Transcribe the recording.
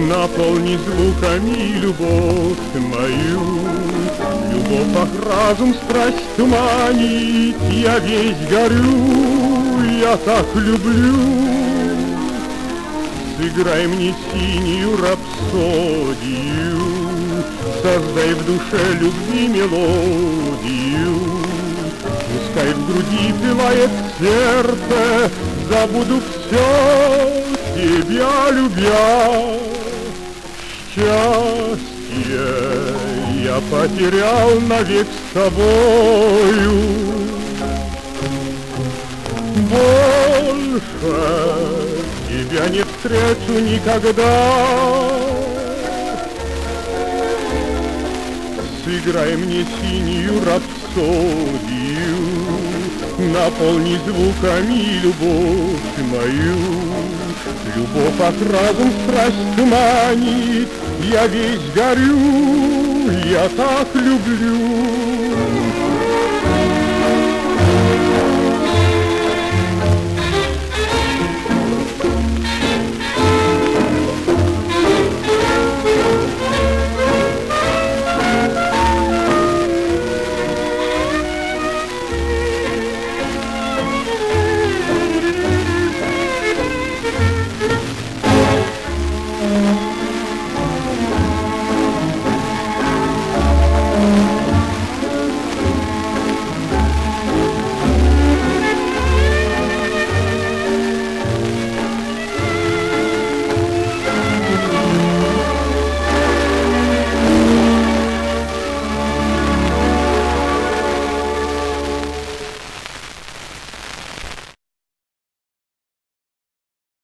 Наполни звуками любовь мою. Любовь, ах, разум, страсть туманит, я весь горю, я так люблю. Сыграй мне синюю рапсодию, создай в душе любви мелодию. Пускай в груди пылает сердце, забуду все, тебя любя. Счастье я потерял навек с тобою. Больше тебя не встречу никогда. Сыграй мне синюю рапсодию, наполни звуками любовь мою. Любовь, ах, разум, страсть туманит, я весь горю, я так люблю.